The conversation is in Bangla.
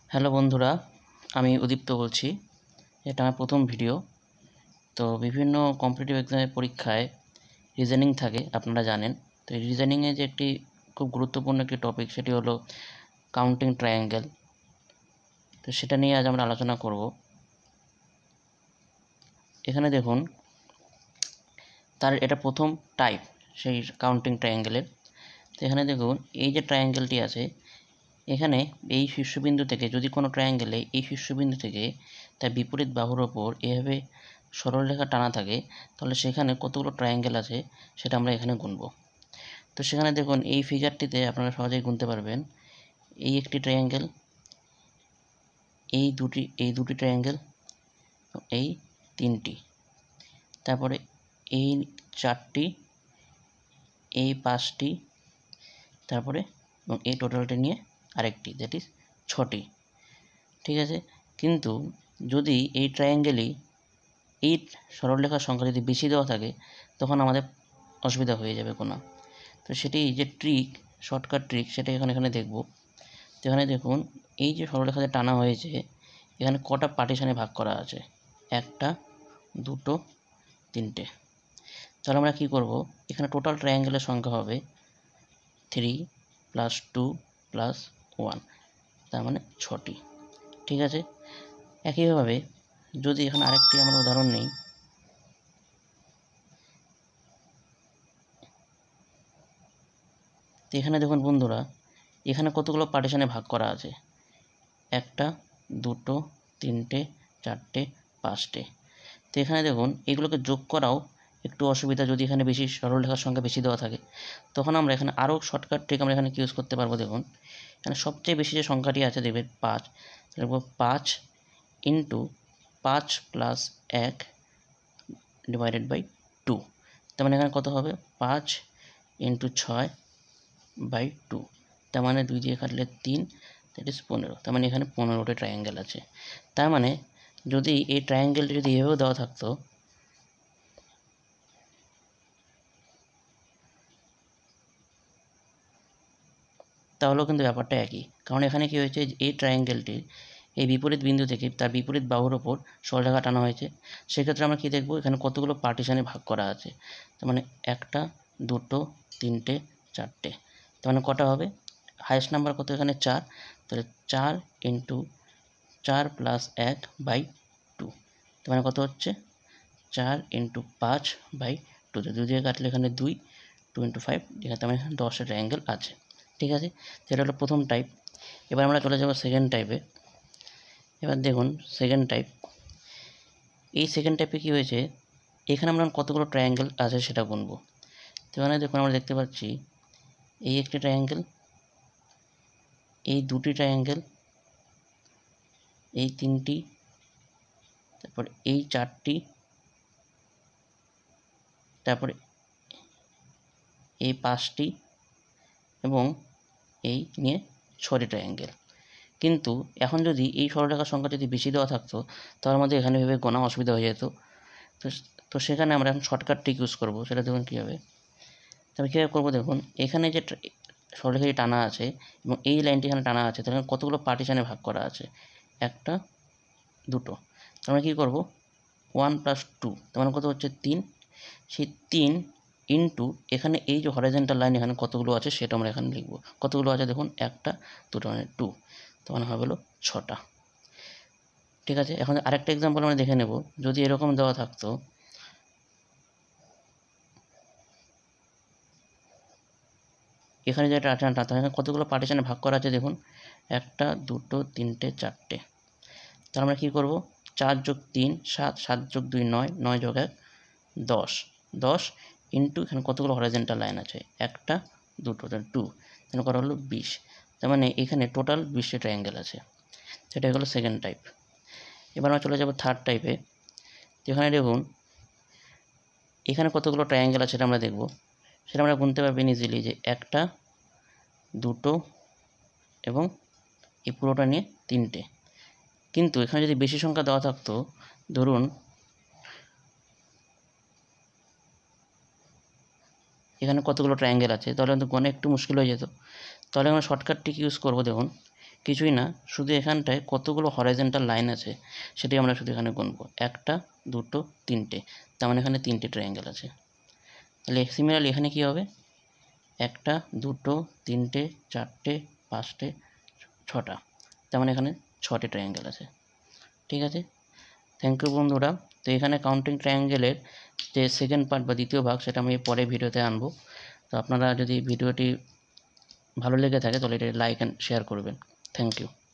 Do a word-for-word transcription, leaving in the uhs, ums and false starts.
হ্যালো বন্ধুরা, আমি উদীপ্ত বলছি। এটা আমার প্রথম ভিডিও। তো বিভিন্ন কম্পিটিটিভ এক্সামের পরীক্ষায় রিজনিং থাকে, আপনারা জানেন। তো এই রিজনিংয়ে যে একটি খুব গুরুত্বপূর্ণ একটি টপিক, সেটি হলো কাউন্টিং ট্রায়াঙ্গেল। তো সেটা নিয়ে আজ আমরা আলোচনা করব। এখানে দেখুন, তার এটা প্রথম টাইপ সেই কাউন্টিং ট্রায়াঙ্গেলের। তো এখানে দেখুন, এই যে ট্রায়াঙ্গেলটি আছে, এখানে এই শীর্ষবিন্দু থেকে যদি কোনো ট্রায়াঙ্গেলে এই শীর্ষবিন্দু থেকে তার বিপরীত বাহুর ওপর এভাবে সরলরেখা টানা থাকে, তাহলে সেখানে কতগুলো ট্রায়াঙ্গেল আছে সেটা আমরা এখানে গুনব। তো সেখানে দেখুন, এই ফিগারটিতে আপনারা সহজেই গুনতে পারবেন। এই একটি ট্রায়াঙ্গেল, এই দুটি এই দুটি ট্রায়াঙ্গেল, এই তিনটি, তারপরে এই চারটি, এই পাঁচটি, তারপরে এবং এই টোটালটা নিয়ে আরেকটি, দ্যাট ইজ ছটি। ঠিক আছে, কিন্তু যদি এই ট্রায়াঙ্গেলই এই সরলরেখার সংখ্যা যদি বেশি দেওয়া থাকে, তখন আমাদের অসুবিধা হয়ে যাবে কোনো। তো সেটি যে ট্রিক, শর্টকাট ট্রিক, সেটা এখানে এখানে দেখব। তো এখানে দেখুন, এই যে সরলরেখাতে টানা হয়েছে, এখানে কটা পার্টিশনে ভাগ করা আছে? একটা, দুটো, তিনটে। তাহলে আমরা কী করব, এখানে টোটাল ট্রায়াঙ্গেলের সংখ্যা হবে three plus two plus one, তার মানে ছটি। ঠিক আছে, একইভাবে যদি এখানে আরেকটি আমরা উদাহরণ নিই, তো এখানে দেখুন বন্ধুরা, এখানে কতগুলো পার্টিশনে ভাগ করা আছে? একটা, দুটো, তিনটে, চারটে, পাঁচটে। তো এখানে দেখুন, এগুলোকে যোগ করাও একটু অসুবিধা যদি এখানে বেশি সরলরেখার সংখ্যা বেশি দেওয়া থাকে। তখন আমরা এখানে আরও শর্টকাট ট্রিক আমরা এখানে ইউজ করতে পারবো। দেখুন, এখানে সবচেয়ে বেশি যে সংখ্যাটি আছে দেখবেন পাঁচ, দেখব পাঁচ ইন্টু পাঁচ প্লাস এক ডিভাইডেড বাই টু। তার মানে এখানে কত হবে? পাঁচ ইন্টু ছয় বাই টু, তার মানে দুই দিয়ে কাটলে তিন, দ্যাট ইজ পনেরো। তার মানে এখানে পনেরোটি ট্রায়াঙ্গেল আছে। তার মানে যদি এই ট্রায়াঙ্গেলটি যদি এভাবেও দেওয়া থাকতো, তাহলেও কিন্তু ব্যাপারটা একই। কারণ এখানে কি হয়েছে, এই ট্রায়াঙ্গেলটির এই বিপরীত বিন্দু থেকে তার বিপরীত বাহুর ওপর সরলরেখা টানা হয়েছে। সেক্ষেত্রে আমরা কী দেখব, এখানে কতগুলো পার্টিশনে ভাগ করা আছে। তার মানে একটা, দুটো, তিনটে, চারটে। তার মানে কটা হবে? হাইয়েস্ট নাম্বার কত এখানে? চার। তাহলে চার ইন্টু চার প্লাস এক বাই টু, তার মানে কত হচ্ছে? চার ইন্টু পাঁচ বাই টু, দুই দিয়ে কাটলে এখানে দুই, টু ইন্টু ফাইভ, এখানে তার মানে দশটা ট্রায়াঙ্গেল আছে। ঠিক আছে, সেটা হলো প্রথম টাইপ। এবার আমরা চলে যাব সেকেন্ড টাইপে। এবার দেখুন সেকেন্ড টাইপ, এই সেকেন্ড টাইপে কী হয়েছে, এখানে আমরা কতগুলো ট্রায়াঙ্গেল আছে সেটা গুনবো। তো এখানে দেখুন, আমরা দেখতে পাচ্ছি এই একটি ট্রায়াঙ্গেল, এই দুটি ট্রায়াঙ্গেল, এই তিনটি, তারপর এই চারটি, তারপরে এই পাঁচটি, এবং এই নিয়ে ছটি ট্রায়াঙ্গেল। কিন্তু এখন যদি এই সরলরেখার সংখ্যা যদি বেশি দেওয়া থাকতো, তাহলে আমাদের এখানে ভেবে গোনা অসুবিধা হয়ে যেত। তো তো সেখানে আমরা এখন শর্টকাট ট্রিক ইউজ করবো। সেটা দেখুন কী হবে। তবে কীভাবে করবো, দেখুন এখানে যে সরলরেখাটি টানা আছে এবং এই লাইনটি এখানে টানা আছে, তাহলে কতগুলো পার্টিশনে ভাগ করা আছে? একটা, দুটো। তার মানে কী করবো, ওয়ান প্লাস টু, তার মানে কত হচ্ছে? তিন। সেই তিন ইন্টু এখানে এই যে হরাইজন্টাল লাইন এখানে কতগুলো আছে সেটা আমরা এখানে লিখব। কতগুলো আছে দেখুন, একটা, দুটো, মানে টু, তার মানে হবে হলো ছটা। ঠিক আছে, এখন আরেকটা এক্সাম্পল আমরা দেখে নেব। যদি এরকম দেওয়া থাকতো, এখানে যেটা আছে তাহলে কতগুলো পার্টিশনে ভাগ করা আছে দেখুন, একটা, দুটো, তিনটে, চারটে। তাহলে আমরা কী করব, চার যোগ তিন সাত, সাত যোগ দুই নয়, নয় যোগ এক দশ, দশ ইন্টু এখানে কতগুলো হরাইজন্টাল লাইন আছে? একটা, দুটো, টু, তাহলে করা হলো বিশ। তার মানে এখানে টোটাল বিশটি ট্রায়াঙ্গেল আছে। সেটা হলো সেকেন্ড টাইপ। এবার আমরা চলে যাব থার্ড টাইপে। এখানে দেখুন, এখানে কতগুলো ট্রায়াঙ্গেল আছে সেটা আমরা দেখব। সেটা আমরা গুনতে পারবেন ইজিলি, যে একটা, দুটো, এবং এই পুরোটা নিয়ে তিনটে। কিন্তু এখানে যদি বেশি সংখ্যা দেওয়া থাকতো, ধরুন এখানে কতগুলো ট্রায়াঙ্গেল আছে, তাহলে কিন্তু গণে একটু মুশকিল হয়ে যেত। তাহলে আমরা শর্টকাট ট্রিক ইউজ করবো। দেখুন কিছুই না, শুধু এখানটায় কতগুলো হরাইজন্টাল লাইন আছে সেটাই আমরা শুধু এখানে গুনবো। একটা, দুটো, তিনটে, তার মানে এখানে তিনটে ট্রায়াঙ্গেল আছে। তাহলে সিমিলারলি এখানে কী হবে, একটা, দুটো, তিনটে, চারটে, পাঁচটে, ছটা, তার মানে এখানে ছটি ট্রায়াঙ্গেল আছে। ঠিক আছে, থ্যাংক ইউ বন্ধুরা। তো এখানে কাউন্টিং ট্রায়াঙ্গেলের যে সেকেন্ড পার্ট বা দ্বিতীয় ভাগ সেটা আমি পরে ভিডিওতে আনবো। তো আপনারা যদি ভিডিওটি ভালো লেগে থাকে তাহলে এটা লাইক অ্যান্ড শেয়ার করবেন। Thank you.